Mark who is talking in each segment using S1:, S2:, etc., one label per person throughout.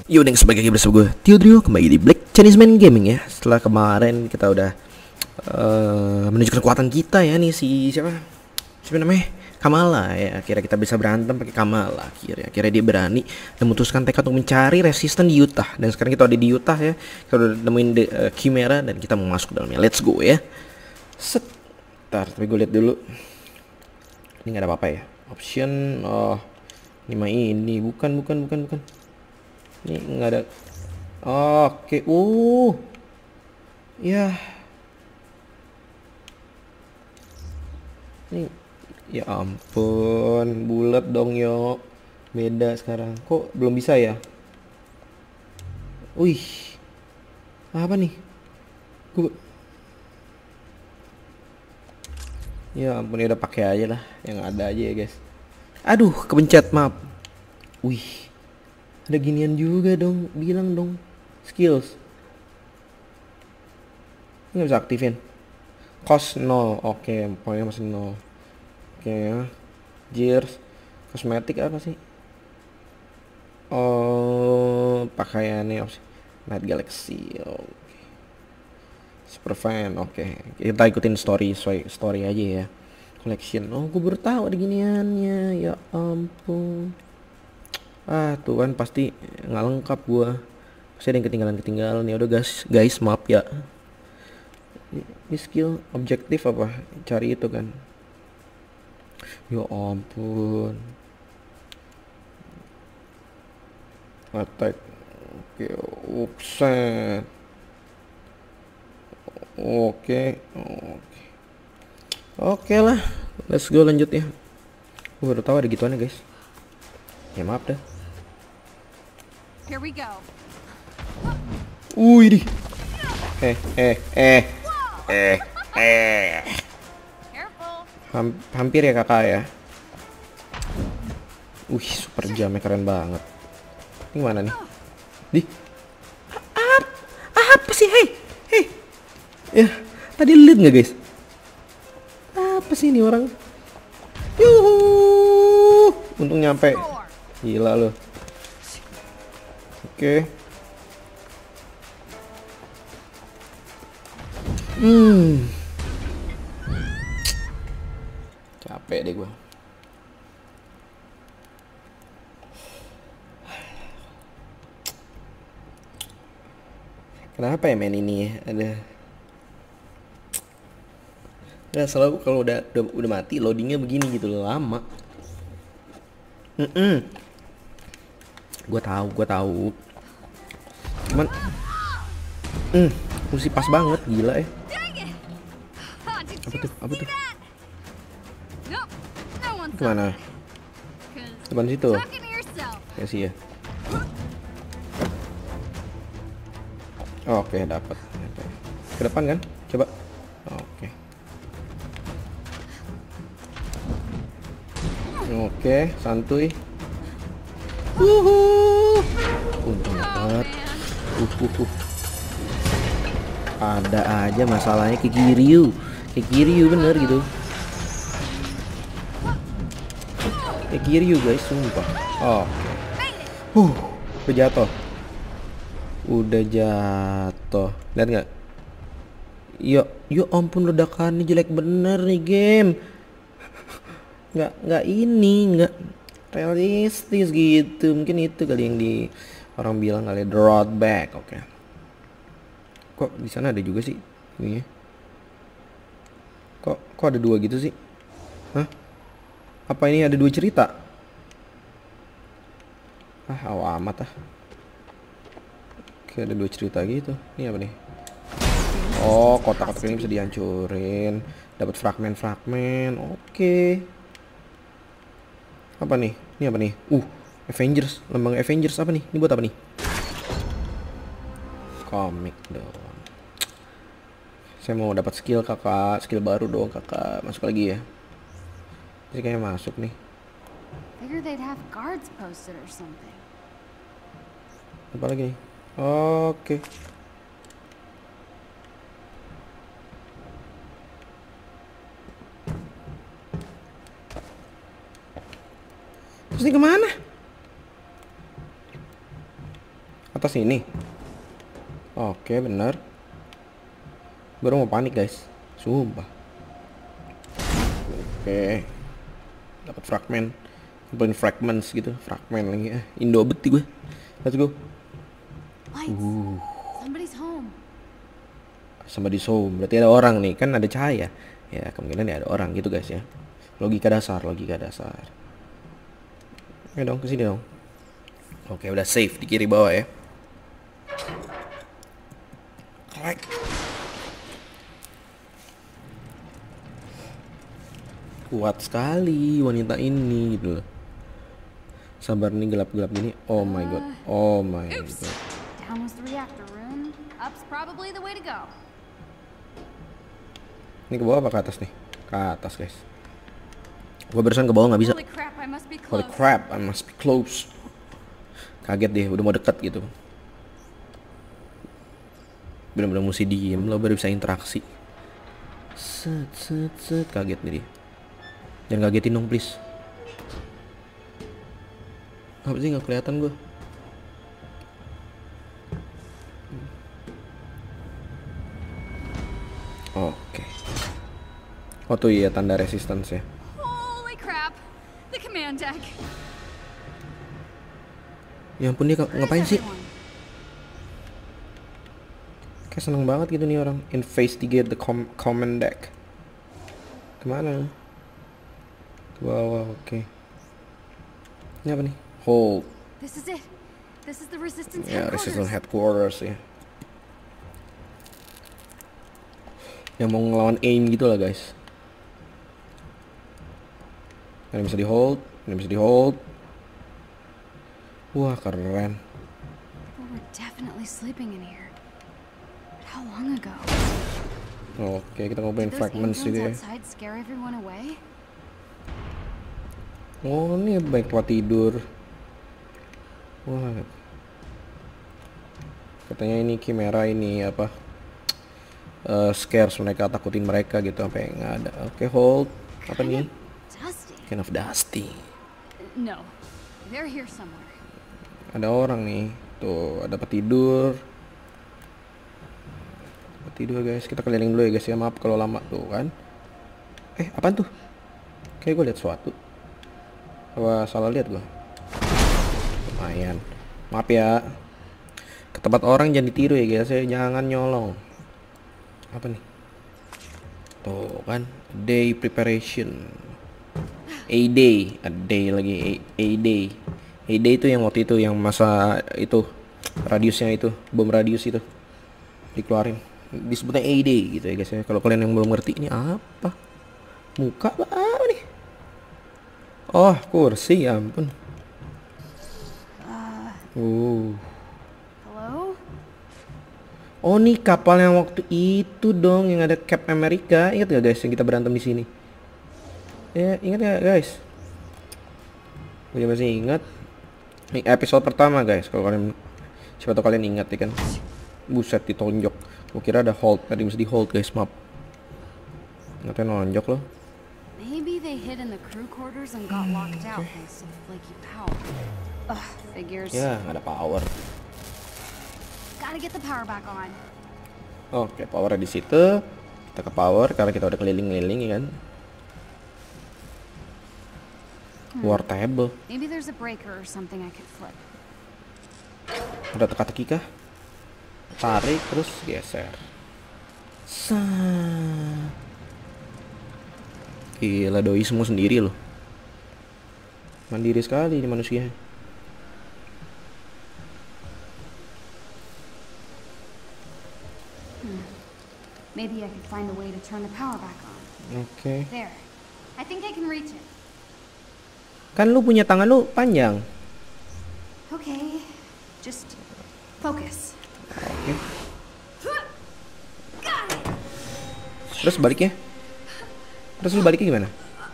S1: Yo, sebagai game bersama gue Theodrio kembali di Black Chinese Man Gaming ya. Setelah kemarin kita udah menunjukkan kekuatan kita ya nih si siapa namanya Kamala ya. Akhirnya kita bisa berantem pakai Kamala. Akhirnya dia berani dan memutuskan tekad untuk mencari resisten di Utah. Dan sekarang kita ada di Utah ya. Kita udah nemuin Chimera dan kita mau masuk ke dalamnya. Let's go ya. Set. Ntar, tapi gue lihat dulu. Ini nggak ada apa-apa ya. Option. Oh, ini bukan. Ini nggak ada. Oke. Ya. Ini ya ampun, bulat dong yo. Beda sekarang. Kok belum bisa ya? Wih. Apa nih? Ya ampun, ya udah pakai aja lah yang ada aja ya, guys. Aduh, kepencet, maaf. Wih. Ada ginian juga dong, bilang dong. Skills. Nggak bisa aktifin. Cost 0, oke, poinnya masih 0. Oke ya. Gears. Kosmetik apa sih? Oh, pakaiannya opsi. Night Galaxy, oke. Super fan, oke. Kita ikutin story aja ya. Collection, oh gue baru tahu ada giniannya, ya ampun. Tuh kan pasti nggak lengkap gua. Pasti ada yang ketinggalan ya. Udah guys maaf ya. Ini skill objektif apa? Cari itu kan. Ya ampun. Attack. Oke, upset. Oke lah. Let's go lanjut ya. Gua baru tahu ada gituannya guys. Ya maaf dah.
S2: Here we go.
S1: Wih, hampir ya kakak ya. Super jamnya keren banget. Ini mana nih? Apa sih? Hei. Ya, tadi lihat nggak guys? Apa sih ini orang? Yuhu. Untung nyampe. Gila loh. Oke. Capek deh gua. Kenapa ya main ini ya? Selalu kalau udah mati loadingnya begini gitu loh, lama. Gua tahu. Cuman mesti pas banget, gila ya. Apa tuh? Gimana? Depan situ. Ya sih ya. Oke, dapat. Ke depan kan? Coba. Oke, santuy. Untung banget. Ada aja masalahnya ke Kiryu bener gitu. Ke Kiryu guys, sumpah. Udah jatuh. Lihat nggak? Ya ampun, ledakannya jelek bener nih game. Nggak realistis gitu. Mungkin itu kali yang orang bilang kali drawback. Oke. Kok di sana ada juga sih ini? Kok ada dua gitu sih? Hah? Apa ini ada dua cerita? Amat ah. Oke, ada dua cerita gitu. Ini apa nih? Oh, kotak-kotak ini bisa dihancurin. Dapat fragmen. Oke. Apa nih? Ini apa nih? Avengers, lambang Avengers apa nih? Ini buat apa nih? Komik dong. Saya mau dapat skill kakak, skill baru dong kakak. Masuk lagi ya. Ini kayaknya masuk nih.
S2: Figure they'd have guards posted or something.
S1: Apa lagi nih? Oke. Terus ini kemana? Atas ini. Oke, benar. Baru mau panik, guys. Sumpah. Oke. Dapat fragmen. Ngumpulin fragments gitu. Fragmen lagi. Indo bet gue. Let's go.
S2: Lights. Somebody's home.
S1: Somebody's home. Berarti ada orang nih. Kan ada cahaya. Ya, kemungkinan ya ada orang gitu, guys ya. Logika dasar. Ayo dong, kesini dong. Oke, udah safe di kiri bawah ya. Collect. Kuat sekali wanita ini gitu loh. Sabar nih, gelap-gelap gini. Oh my god.
S2: Oops. Down was the reactor room. Up's probably the way to go.
S1: Ini ke bawah apa ke atas nih? Ke atas, guys. Gua barusan ke bawah nggak bisa.
S2: Holy crap, I must be close.
S1: Holy crap, I must be close. Kaget deh, udah mau deket gitu. Bener-bener mesti diem lo baru bisa interaksi. Set, kaget nih dia. Jangan kagetin dong, please. Apa sih nggak kelihatan gue? Oke. Oh tuh iya, tanda resistance ya.
S2: Holy crap. The command deck.
S1: Ya ampun, dia ngapain sih?
S2: Everyone.
S1: Kayak seneng banget gitu nih orang. Investigate the command deck. Kemana? Ke bawah, oke. Ini apa nih? Hold.
S2: This is it. This is the resistance
S1: Ya,
S2: headquarters.
S1: resistance headquarters ya. Yang mau ngelawan AIM gitu lah, guys. Ini bisa di hold, Wah, keren.
S2: People were definitely sleeping in here. But how long ago?
S1: Oke, kita ngobrolin
S2: Did those
S1: fragments
S2: aliens
S1: gitu ya.
S2: outside scare everyone away?
S1: Oh, ini baik tempat tidur. Wah. Katanya ini Chimera ini apa? Scares mereka, takutin mereka gitu sampai nggak ada. Oke, hold. Apa nih?
S2: Dusty.
S1: Kind of dusty.
S2: No. They're here somewhere.
S1: Ada orang nih. Tuh, ada tempat tidur. Tempat tidur, guys. Kita keliling dulu ya, guys ya. Maaf kalau lama tuh kan. Apaan tuh? Kayak gue lihat sesuatu. Apa salah lihat gue? Lumayan. Maaf ya. Ke tempat orang jangan ditiru ya, guys. Jangan nyolong. Apa nih? Tuh kan, day preparation. A-day lagi. A-day itu yang waktu itu yang masa itu radiusnya itu, bom radius itu dikeluarin. Disebutnya A-day gitu ya, guys ya. Kalau kalian yang belum ngerti ini apa? Muka apa nih? Oh, kursi, ya ampun.
S2: Hello?
S1: Oh, nih kapal yang waktu itu dong, yang ada Cap America. Ingat gak, guys, yang kita berantem di sini? Ya, ingat gak, guys? Gue masih ingat. Ini episode pertama, guys. Kalau kalian, siapa tahu kalian ingat ya kan? Buset, ditonjok. Gue kira ada hold, tadi mesti di hold, guys. Maaf. Nggak nonjok loh.
S2: Maybe they hid in the crew quarters and got locked out thanks to the flaky power. Ugh, figures.
S1: Ya, nggak ada power.
S2: Gotta get the power back on.
S1: Oke, powernya di situ. Kita ke power karena kita udah keliling-keliling ya kan. War table.
S2: Maybe there's a breaker or something I could flip.
S1: Udah teka-teki kah? Tarik terus geser. Gila, doi semua sendiri loh. Mandiri sekali ini manusia.
S2: Maybe I could find a way to turn the power back on.
S1: Oke.
S2: There. I think I can reach it.
S1: Kan lu punya tangan lu panjang.
S2: Okay. Just focus.
S1: Oke.
S2: Got it.
S1: Terus baliknya? Terus lu baliknya gimana?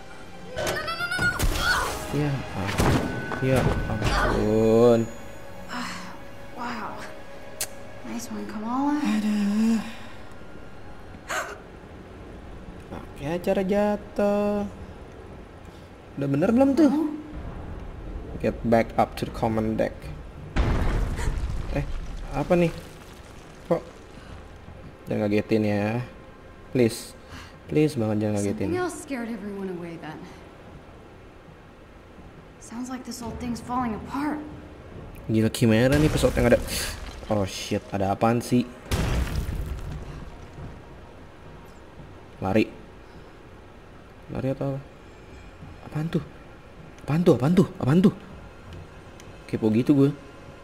S1: Ya, ya ampun.
S2: Wow. Nice one, Kamala.
S1: Oke, acara jatuh. Udah bener belum tuh? Get back up to the command deck. Apa nih? Kok? Jangan ngagetin ya. Please. Please banget jangan ngagetin.
S2: Something else scared everyone away then. Sounds like this whole thing's falling apart.
S1: Gila gimana nih pesawat yang ada. Oh shit, ada apaan sih? Lari. Lari atau apa? Apaan tuh? Apaan tuh? Apaan tuh? Apaan tuh? Kepo gitu gue.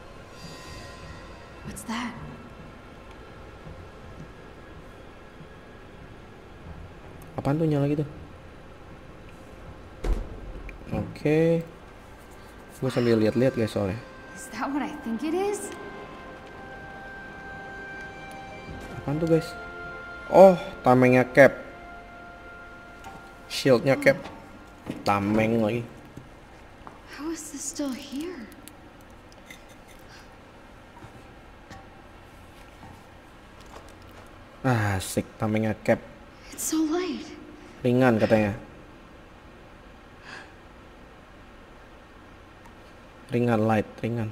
S2: What's that?
S1: Apaan tuh nyala gitu? Oke. Gue sambil lihat-lihat guys soalnya.
S2: Is that what I think it is?
S1: Apaan tuh guys? Oh, tamengnya Cap. Shieldnya Cap. Tameng lagi.
S2: How is this still here?
S1: Asik, tamengnya Cap.
S2: It's so light.
S1: Ringan katanya. Ringan, light, ringan.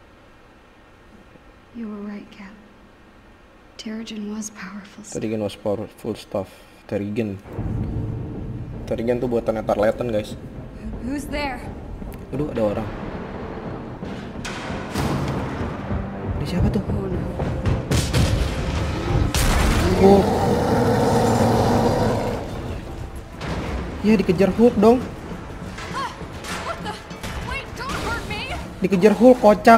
S2: You were right, Cap. Terrigen was powerful.
S1: Terrigen was powerful stuff. Terrigen. Terrigen tuh buatan Etarleton guys.
S2: Who's there?
S1: Aduh, ada orang. Ini siapa tuh?
S2: Oh no.
S1: Hulk. Ya dikejar Hulk dong.
S2: What the? Wait, don't hurt me!
S1: Dikejar Hulk, kocak.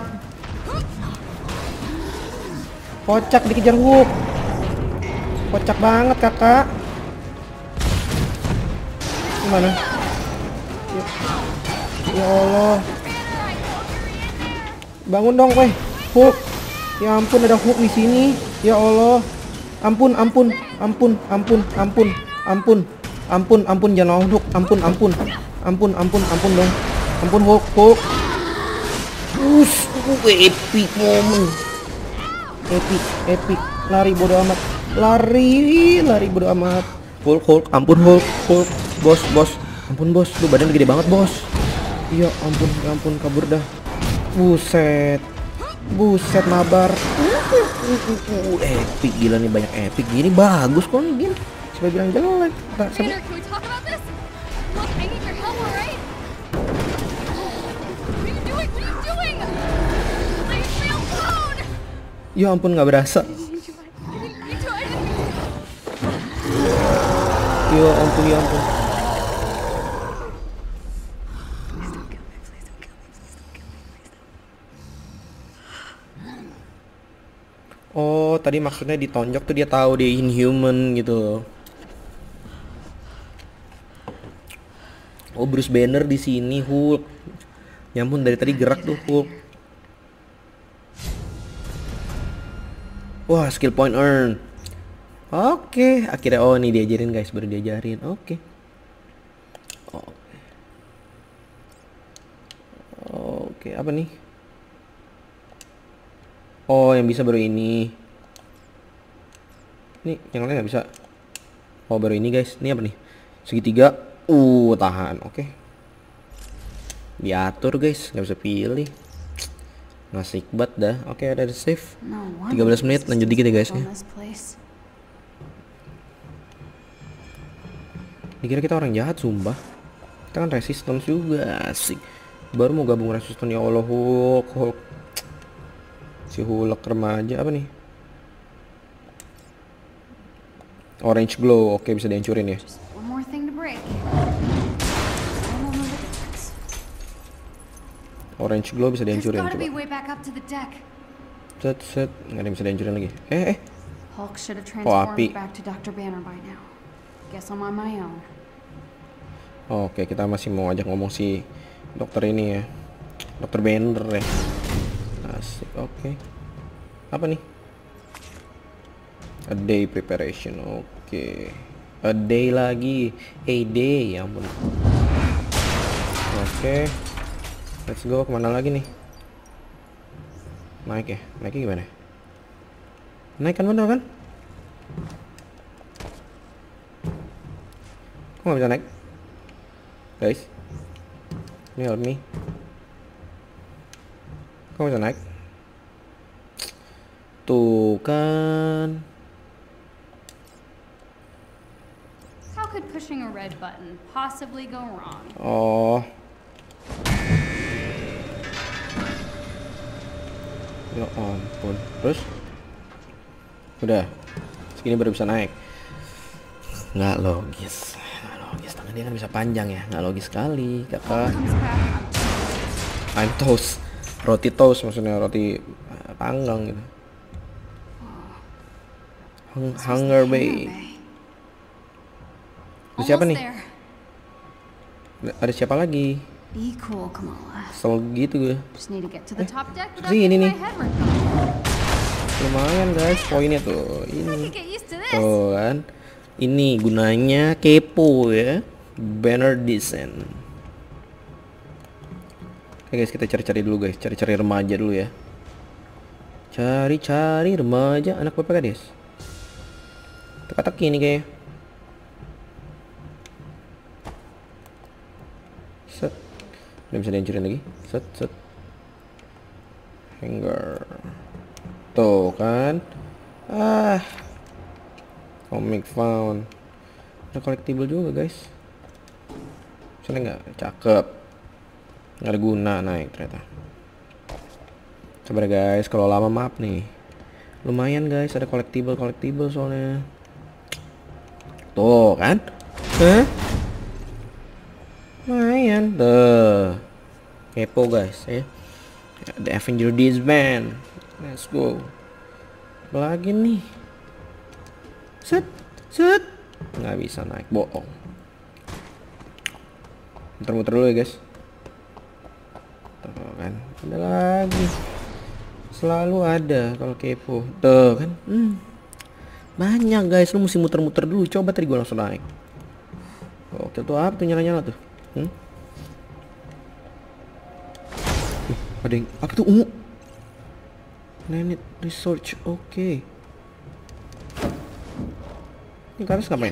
S1: Kocak dikejar Hulk. Kocak banget kakak. Gimana? Ya Allah. Bangun dong, weh. Hulk. Ya ampun ada Hulk di sini. Ya Allah. Ampun, ampun, ampun, ampun, ampun, ampun, ampun, ampun, jangan lawan Hulk. Ampun, ampun, ampun, ampun, ampun dong. Ampun Hulk, Hulk. Epic moment. Epic, epic. Lari bodo amat. Lari bodo amat. Hulk, Hulk, ampun Hulk, Hulk. Bos, bos. Ampun bos, lu badan gede banget bos. Iya ampun, ya ampun kabur dah. Buset. Buset mabar. Epic gila nih, banyak epic gini bagus kok nih game. Siapa bilang jelek?
S2: Banner, can we talk about this? Look, I need your help, alright? What are you doing? What are you doing? Leave me alone!
S1: Ya ampun nggak berasa. Ya ampun, ya ampun. Oh, tadi maksudnya ditonjok tuh dia tahu dia inhuman gitu loh. Oh, Bruce Banner di sini Hulk. Ya ampun dari tadi gerak tuh Hulk. Wah, skill point earn. Oke, akhirnya oh nih diajarin guys, baru diajarin. Oke. Oke, apa nih? Oh, yang bisa baru ini. Nih, yang lain nggak bisa. Oh, baru ini guys. Ini apa nih? Segitiga. Tahan. Oke. Diatur guys, nggak bisa pilih. Ngasih bat dah. Oke, ada save. 13 menit, lanjut dikit ya guys ya. Dikira kita orang jahat sumpah. Kita kan resistance juga, asik. Baru mau gabung resistance ya Allah Hulk, Hulk. Si Hulk remaja apa nih? Orange glow, oke bisa dihancurin ya.
S2: One more thing to break.
S1: Orange glow bisa dihancurin coba. Set, nggak ada yang bisa dihancurin lagi.
S2: Hulk should have
S1: Oh, api.
S2: transformed back to Dr. Banner by now. Guess I'm on my own.
S1: Oke, kita masih mau ajak ngomong si dokter ini ya. Dokter Banner ya. Asik, oke. Apa nih? A day preparation, oke. A day lagi. A day, ya ampun. Oke. Let's go, kemana lagi nih? Naik ya? Naiknya gimana? Naik kan bener kan? Kok nggak bisa naik? Guys, ini help me. Kok bisa naik? Tuh kan.
S2: How could pushing a red button possibly go wrong?
S1: Oh. Ya ampun. Terus? Udah. Segini baru bisa naik. Nggak logis. Nggak logis. Tangan dia kan bisa panjang ya. Nggak logis sekali, kakak.
S2: Comes back.
S1: I'm toast. Roti toast maksudnya, roti panggang gitu. Hunger Bay. Ada siapa nih?
S2: There.
S1: Ada siapa lagi?
S2: Be cool, Kamala.
S1: Kesel gitu gue.
S2: Just need to get to the top deck without
S1: sini
S2: getting
S1: nih.
S2: my head ripped.
S1: Lumayan guys, poinnya tuh.
S2: I
S1: Ini.
S2: could get used to this.
S1: Tuh kan. Ini gunanya kepo ya. Banner descent. Oke guys, kita cari-cari dulu guys. Cari-cari remaja dulu ya. Cari-cari remaja anak bapak gadis. Teka-teki nih kayaknya. Set. Udah bisa dihancurin lagi. Set, set. Hanger. Tuh kan. Comic found. Ada collectible juga guys. Sana nggak? Cakep. Nggak ada guna naik ternyata. Sabar guys, kalau lama maaf nih. Lumayan guys, ada collectible soalnya. Tuh kan? Lumayan tuh. Kepo guys ya. The Avenger Disband. Let's go. Lagi nih. Set. Nggak bisa naik, bohong. Muter-muter dulu ya guys. Tuh kan. Ada lagi. Selalu ada kalau kepo. Tuh kan. Banyak guys, lu mesti muter-muter dulu. Coba tadi gue langsung naik. Oke tuh apa tuh nyala-nyala tuh? Ada yang apa tuh ungu? Planet Research. Oke. Ini ke atas ngapain?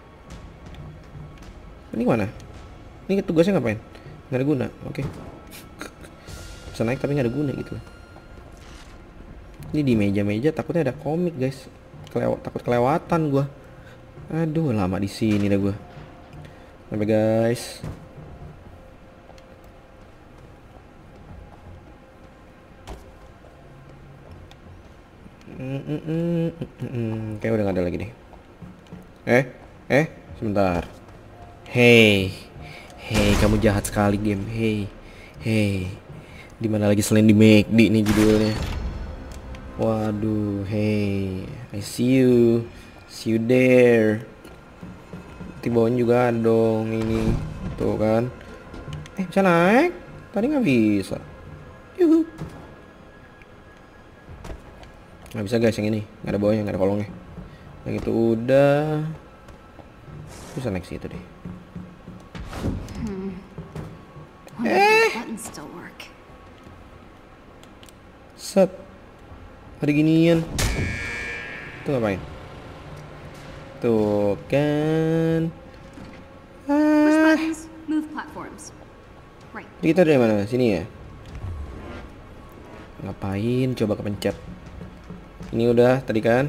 S1: Ini kemana? Ini tugasnya ngapain? Nggak ada guna. Oke. Bisa naik tapi nggak ada guna gitu. Ini di meja-meja takutnya ada komik guys. Takut kelewatan gua. Aduh lama di sini dah gua. Sampai guys. Kayak udah gak ada lagi deh. Sebentar. Hey, kamu jahat sekali game. Hey. Dimana lagi selain di McD nih judulnya. Waduh, hey, I see you there. Di bawahnya juga ada dong ini, tuh kan. Bisa naik? Tadi nggak bisa. Yuhu. Nggak bisa guys yang ini, nggak ada bawahnya, nggak ada kolongnya. Yang itu udah. Bisa naik situ deh. Set. Ada ginian. Tuh ngapain? Tuh kan.
S2: Push buttons, move platforms. Right.
S1: Kita dari mana? Sini ya. Ngapain? Coba kepencet. Ini udah tadi kan.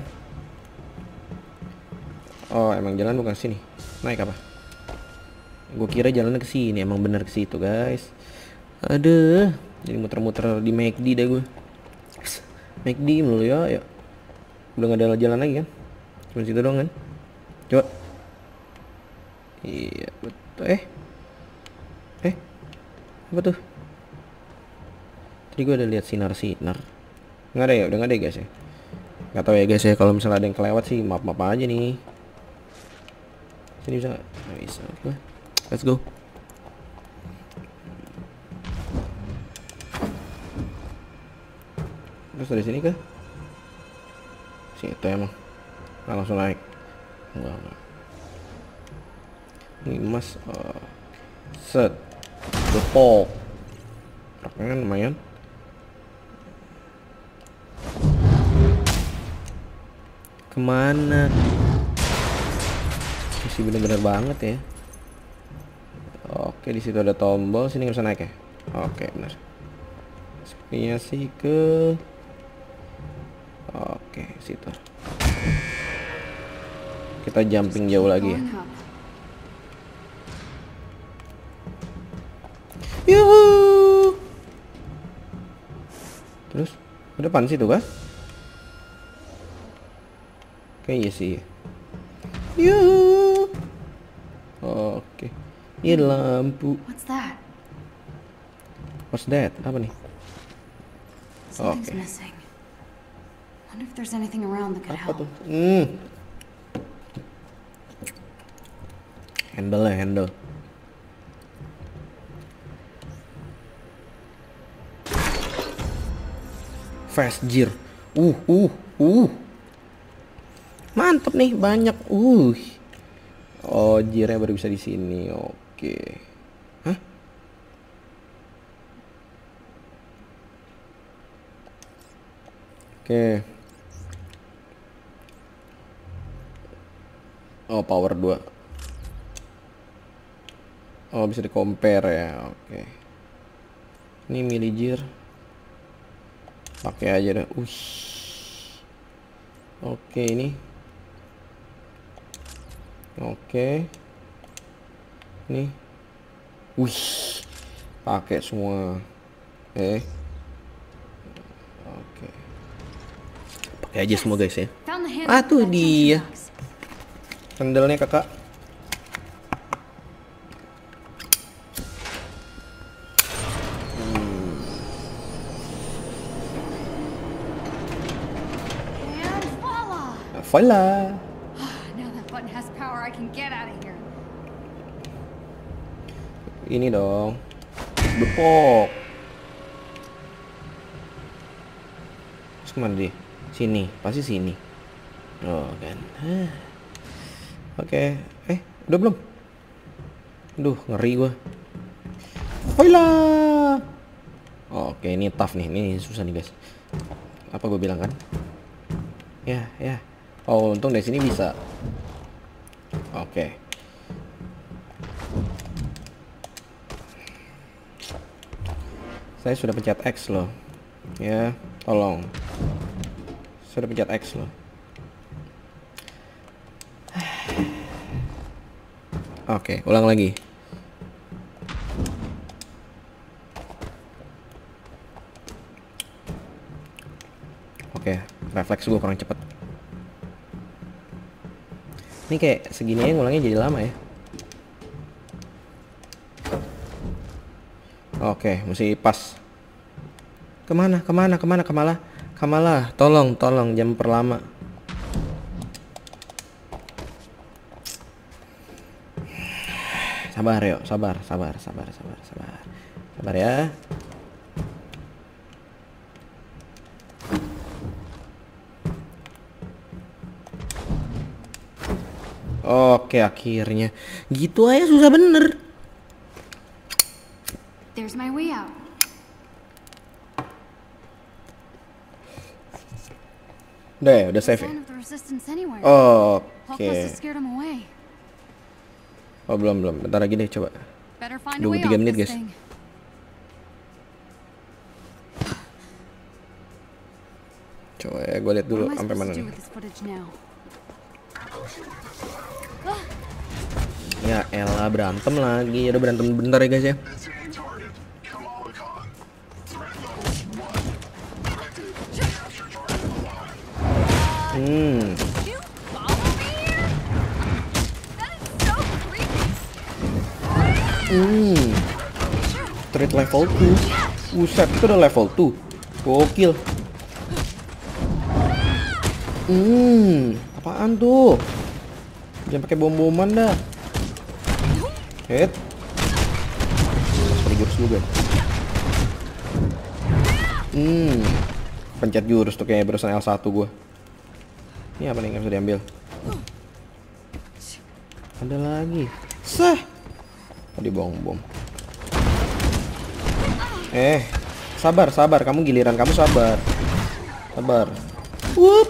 S1: Oh, emang jalan bukan sini. Naik apa? Gue kira jalannya ke sini, emang bener ke situ, guys. Aduh, jadi muter-muter di McD deh gue. McD mulu ya. Udah gak ada jalan lagi kan? Cuma situ doang kan? Coba. Iya, betul. Apa tuh? Tadi gue ada lihat sinar-sinar. Nggak ada ya? Udah nggak ada ya guys ya? Nggak tahu ya guys ya. Kalau misalnya ada yang kelewat sih maaf aja nih. Sini bisa nggak? Nggak bisa. Oke. Let's go. Terus dari sini ke? Situ emang. Nah, langsung naik. Enggak. Ini emas. Set. Depok. Raknya lumayan. Kemana? Masih bener-bener banget ya. Oke, di situ ada tombol. Sini nggak bisa naik ya? Oke, benar. Sepertinya sih ke. Oke, situ. Kita jumping jauh lagi ya.
S2: Going up.
S1: Yuhu. Terus ke depan situ kan? Kayaknya sih. Yuhu. Oke. Ini lampu.
S2: What's that?
S1: What's that? Apa nih?
S2: Something's
S1: Okay.
S2: missing. Wonder if there's anything around that could
S1: Apa
S2: help.
S1: tuh? Handle ya, handle. Fast gear. Mantap nih, banyak. Oh, gearnya baru bisa di sini. Oke. Hah? Oke. Oh, power 2. Oh, bisa di compare ya. Oke. Ini milih gear. Pakai aja dah. Oke, ini. Oke. Nih. Pakai semua. Oke. Pakai aja semua guys ya.
S2: Found the handle
S1: Ah,
S2: for
S1: tuh
S2: that
S1: dia.
S2: junction box.
S1: Sandalnya kakak.
S2: And voila!
S1: Voila.
S2: Now that button has power, I can get out of here.
S1: Ini dong. Bepok. Terus kemana dia? Sini, pasti sini. Oh kan. Oke. Udah belum? Duh, ngeri gua. Voila. Oke, ini tough nih. Ini susah nih, guys. Apa gue bilang kan? Ya. Oh, untung dari sini bisa. Oke. Saya sudah pencet X loh. Ya, tolong. Sudah pencet X loh. Oke, ulang lagi. Oke, refleks gue kurang cepet. Ini kayak segini aja ngulangnya jadi lama ya. Oke, mesti pas. Kemana? Kamala, tolong, jangan perlama. Sabar, yuk, sabar ya. Oke, akhirnya. Gitu aja susah bener.
S2: There's my way out.
S1: Udah save ya.
S2: Sign of the resistance anywhere.
S1: Oke.
S2: Hulk must have scared him away.
S1: Oh, belum. Bentar lagi deh, coba.
S2: Better find a way out
S1: 23 menit,
S2: this
S1: guys.
S2: thing.
S1: Coba ya, gue lihat dulu
S2: What am I
S1: sampai mana
S2: supposed to do
S1: nih.
S2: with this footage now?
S1: Ya elah, berantem lagi. Udah berantem bentar ya guys ya.
S2: You follow me here? That is so creepy.
S1: Threat level 2. Buset, itu udah level 2. Gokil. Apaan tuh? Jangan pakai bom-boman dah. Hit. Pakai jurus juga. Pencet jurus tuh kayak barusan L1 gua. Ini apa nih yang bisa diambil? Ada lagi. Sah. Tadi bom. Sabar. Kamu giliran kamu sabar. Wup.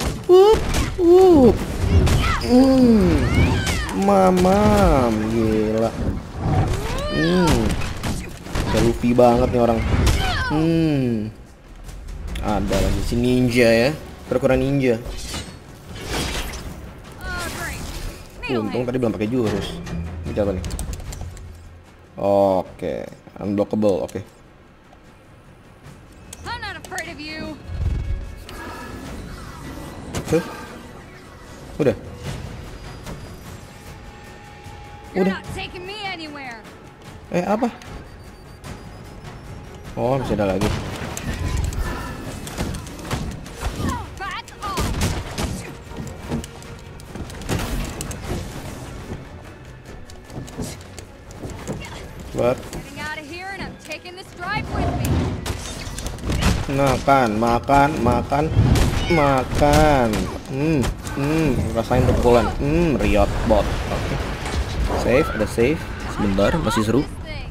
S1: Mamam, gila. Kayak Luffy banget nih orang. Ada lagi si ninja ya. Kura-kura ninja.
S2: Great.
S1: Untung tadi belum pakai jurus. Ini apa nih? Oke, unblockable. Oke.
S2: I'm not afraid of you.
S1: Tuh. Udah.
S2: You're
S1: Udah.
S2: not taking me anywhere.
S1: Apa? Oh, masih ada lagi.
S2: Back off.
S1: Buat
S2: Getting out of here and I'm taking this drive with me.
S1: makan. Rasain pukulan. Riot bot. Oke. Save, ada save. Sebentar, masih seru.
S2: This thing.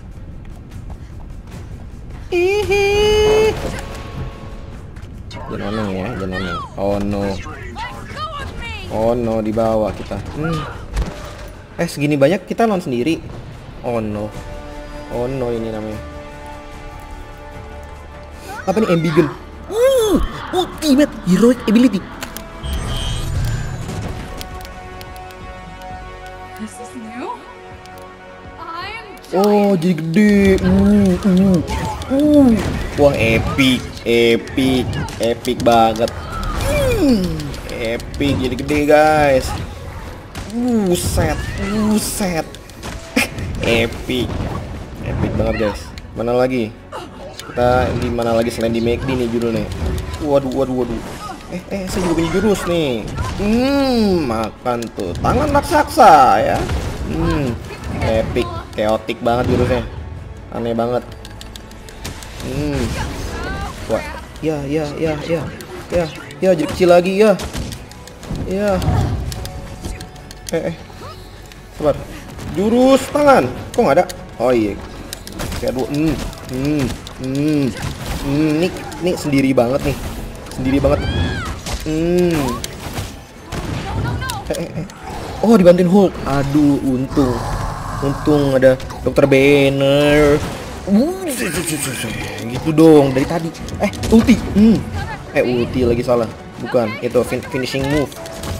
S1: Hihi. Jangan aneh ya, jangan aneh. Oh no.
S2: Let go of me.
S1: Oh no, di bawah kita. Segini banyak kita lawan sendiri. Oh no. Oh no, ini namanya. Apa nih, Ambigen? Ultimate heroic ability.
S2: This is new. I'm
S1: Oh, jadi gede. Wah, epic banget. Epic, jadi gede guys. Buset. Epic banget guys. Mana lagi? Kita di mana lagi selain di McD nih judulnya? Waduh. Saya juga punya jurus nih. Makan tuh tangan raksasa ya. Epic, chaotic banget jurusnya. Aneh banget. Wah, ya, jadi kecil lagi ya. Sabar. Jurus tangan. Kok nggak ada? Oh iya. Kayak dua. Nih sendiri banget nih. Oh, dibantuin Hulk. Aduh, untung ada Dr. Banner. Gitu dong dari tadi. Ulti. Ulti lagi salah. Bukan, itu finishing move.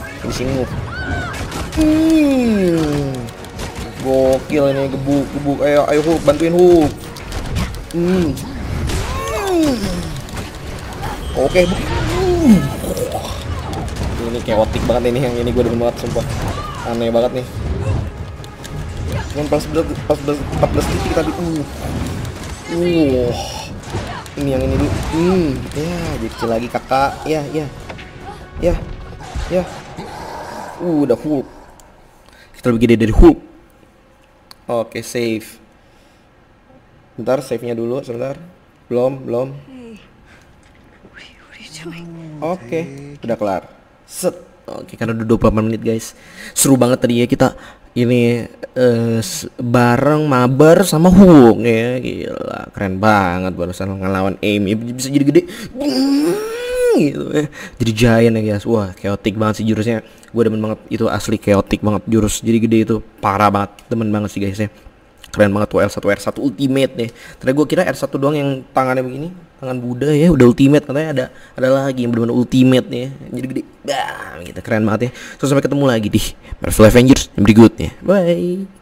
S1: Gokil ini, gebuk. Ayo Hulk, bantuin Hulk. Oke. Ini chaotic banget ini, yang ini gue demen banget sumpah. Aneh banget nih. Cuman 14 titik tadi. Ini yang ini dulu. Ya, jadi kecil lagi kakak. Ya. Udah Hulk. Kita lebih gede dari Hulk. Oke, save. Bentar, save-nya dulu sebentar. Belum.
S2: Hey, what are you doing?
S1: Oke, udah kelar. Set. Oke, karena udah 28 menit guys. Seru banget tadi ya kita ini bareng mabar sama Hulk ya. Gila, keren banget barusan ngelawan Amy bisa jadi gede. Gitu ya. Jadi giant ya guys. Wah, chaotic banget sih jurusnya. Gue demen banget, itu asli chaotic banget jurus. Jadi gede itu parah banget. Demen banget sih guys ya. Keren banget tuh R1 ultimate nih. Tadi gue kira R1 doang yang tangannya begini, tangan Buddha ya, udah ultimate. Katanya ada lagi yang benar-benar ultimate nih. Jadi gede. Bang, gitu keren banget ya. So sampai ketemu lagi di Marvel Avengers yang berikutnya. Bye.